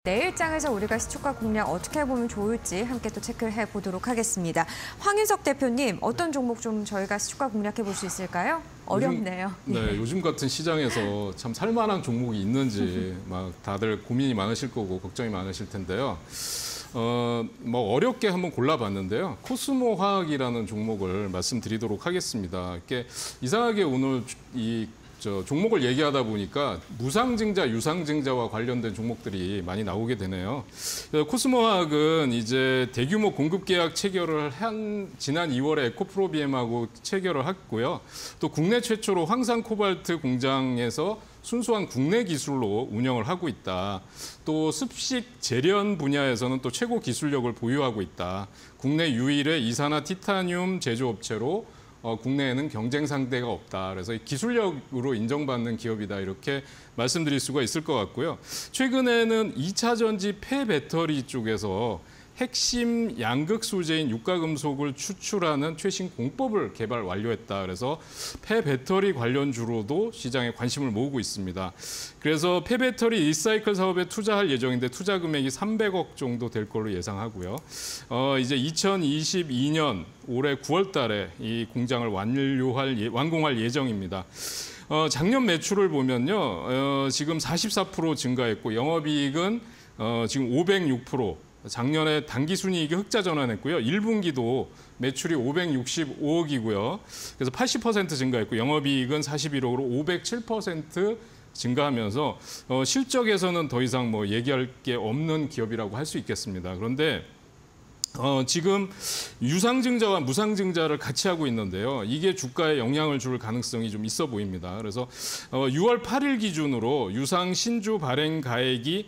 내일장에서 우리가 시초가 공략 어떻게 보면 좋을지 함께 또 체크를 해보도록 하겠습니다. 황윤석 대표님, 어떤 종목 좀 저희가 시초가 공략해 볼 수 있을까요? 어렵네요. 요즘 같은 시장에서 참 살만한 종목이 있는지 막 다들 고민이 많으실 거고 걱정이 많으실 텐데요. 어렵게 한번 골라봤는데요. 코스모 화학이라는 종목을 말씀드리도록 하겠습니다. 이게 이상하게 오늘 종목을 얘기하다 보니까 무상증자, 유상증자와 관련된 종목들이 많이 나오게 되네요. 코스모화학은 이제 대규모 공급 계약 체결을 한 지난 2월에 에코프로비엠하고 체결을 했고요. 또 국내 최초로 황산 코발트 공장에서 순수한 국내 기술로 운영을 하고 있다. 또 습식 재련 분야에서는 또 최고 기술력을 보유하고 있다. 국내 유일의 이산화 티타늄 제조업체로 국내에는 경쟁 상대가 없다. 그래서 기술력으로 인정받는 기업이다. 이렇게 말씀드릴 수가 있을 것 같고요. 최근에는 2차 전지 폐배터리 쪽에서 핵심 양극 소재인 유가금속을 추출하는 최신 공법을 개발 완료했다. 그래서 폐배터리 관련주로도 시장에 관심을 모으고 있습니다. 그래서 폐배터리 리사이클 사업에 투자할 예정인데 투자 금액이 300억 정도 될 걸로 예상하고요. 이제 2022년 올해 9월 달에 이 공장을 완공할 예정입니다. 작년 매출을 보면요. 지금 44% 증가했고 영업이익은 지금 506%. 작년에 당기순이익이 흑자 전환했고요. 1분기도 매출이 565억이고요. 그래서 80% 증가했고 영업이익은 41억으로 507% 증가하면서 실적에서는 더 이상 얘기할 게 없는 기업이라고 할 수 있겠습니다. 그런데 지금 유상증자와 무상증자를 같이 하고 있는데요. 이게 주가에 영향을 줄 가능성이 좀 있어 보입니다. 그래서 6월 8일 기준으로 유상 신주 발행 가액이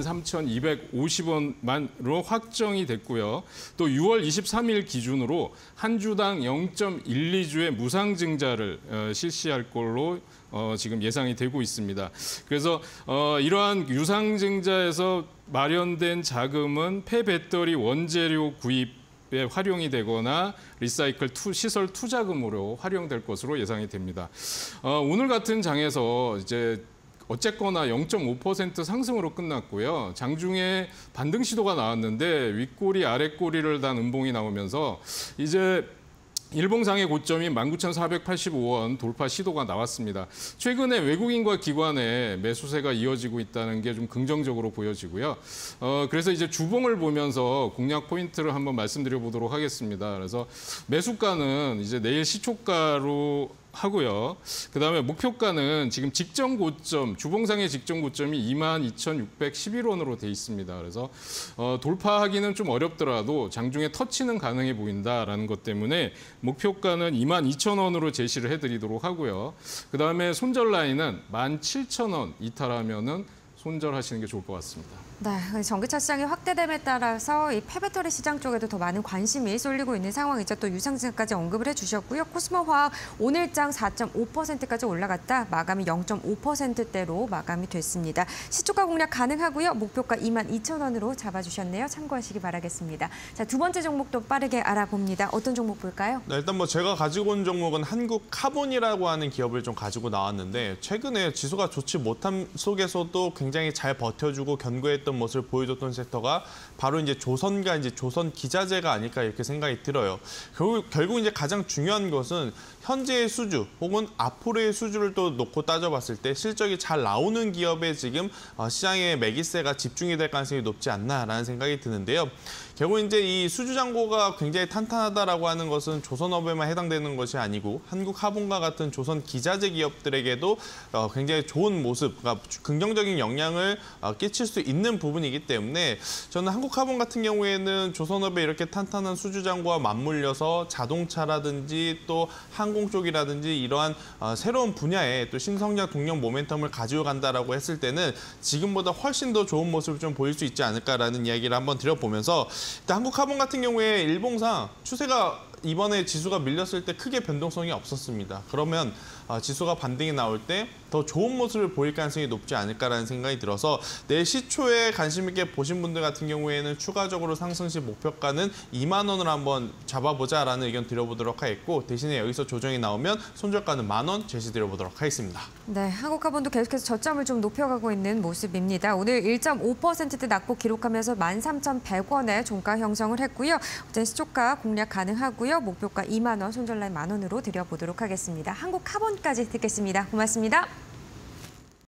13,250원만으로 확정이 됐고요. 또 6월 23일 기준으로 한 주당 0.12주의 무상증자를 실시할 걸로 지금 예상이 되고 있습니다. 그래서 이러한 유상증자에서 마련된 자금은 폐배터리 원재료 구입에 활용이 되거나 리사이클 시설 투자금으로 활용될 것으로 예상이 됩니다. 오늘 같은 장에서 이제 어쨌거나 0.5% 상승으로 끝났고요. 장중에 반등 시도가 나왔는데 윗꼬리 아랫꼬리를 단 음봉이 나오면서 이제 일봉상의 고점이 19,485원 돌파 시도가 나왔습니다. 최근에 외국인과 기관의 매수세가 이어지고 있다는 게 좀 긍정적으로 보여지고요. 그래서 이제 주봉을 보면서 공략 포인트를 한번 말씀드려 보도록 하겠습니다. 그래서 매수가는 이제 내일 시초가로 하고요. 그다음에 목표가는 지금 직전 고점, 주봉상의 직전 고점이 22,611원으로 돼 있습니다. 그래서 돌파하기는 좀 어렵더라도 장중에 터치는 가능해 보인다라는 것 때문에 목표가는 22,000원으로 제시를 해드리도록 하고요. 그다음에 손절 라인은 17,000원 이탈하면은 손절하시는 게 좋을 것 같습니다. 네, 전기차 시장이 확대됨에 따라서 이 폐배터리 시장 쪽에도 더 많은 관심이 쏠리고 있는 상황이죠. 또 유상증자까지 언급을 해주셨고요. 코스모화학 오늘장 4.5%까지 올라갔다 마감이 0.5%대로 마감이 됐습니다. 시초가 공략 가능하고요. 목표가 22,000원으로 잡아주셨네요. 참고하시기 바라겠습니다. 자, 두 번째 종목도 빠르게 알아봅니다. 어떤 종목 볼까요? 네, 일단 제가 가지고 온 종목은 한국카본이라고 하는 기업을 좀 가지고 나왔는데 최근에 지수가 좋지 못함 속에서도 굉장히 잘 버텨주고 견고했던 모습을 보여줬던 섹터가 바로 이제 조선과 이제 조선 기자재가 아닐까 이렇게 생각이 들어요. 결국 이제 가장 중요한 것은 현재의 수주 혹은 앞으로의 수주를 또 놓고 따져봤을 때 실적이 잘 나오는 기업에 지금 시장의 매기세가 집중이 될 가능성이 높지 않나라는 생각이 드는데요. 결국 이제 이 수주 잔고가 굉장히 탄탄하다라고 하는 것은 조선업에만 해당되는 것이 아니고 한국화본과 같은 조선 기자재 기업들에게도 굉장히 좋은 모습, 그러니까 긍정적인 영향을 끼칠 수 있는 부분이기 때문에 저는 한국화본 같은 경우에는 조선업에 이렇게 탄탄한 수주 잔고와 맞물려서 자동차라든지 또 항공 쪽이라든지 이러한 새로운 분야에 또 신성장 동력 모멘텀을 가지고 간다라고 했을 때는 지금보다 훨씬 더 좋은 모습을 좀 보일 수 있지 않을까라는 이야기를 한번 드려보면서 일단 한국화본 같은 경우에 일봉상 추세가 이번에 지수가 밀렸을 때 크게 변동성이 없었습니다. 그러면 지수가 반등이 나올 때 더 좋은 모습을 보일 가능성이 높지 않을까라는 생각이 들어서 내일 시초에 관심 있게 보신 분들 같은 경우에는 추가적으로 상승시 목표가는 2만 원을 한번 잡아보자라는 의견 드려보도록 하겠고 대신에 여기서 조정이 나오면 손절가는 1만 원 제시드려보도록 하겠습니다. 네, 한국화본도 계속해서 저점을 좀 높여가고 있는 모습입니다. 오늘 1.5%대 낙폭 기록하면서 13,100원의 종가 형성을 했고요. 어제 시초가 공략 가능하고요. 목표가 2만 원, 손절 라인 1만 원으로 드려보도록 하겠습니다. 한국화본까지 듣겠습니다. 고맙습니다.